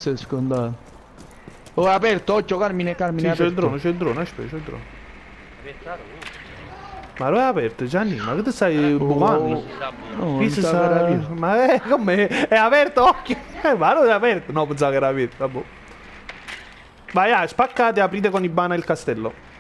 è scontato. Oh, è aperto, occhio, Carmine, Carmine, Sì, è c'è il aperto. drone, aspetta, c'è il drone. Apertato? Ma lo è aperto, Gianni, ma che ti stai Oh, bucando? Si sta buono. no, Qui non si sa che era sta... vero. Ma come? È aperto, occhio! Ma non è aperto! No, pensavo che era aperto, vabbè. Vai, spaccate, aprite con i bana il castello.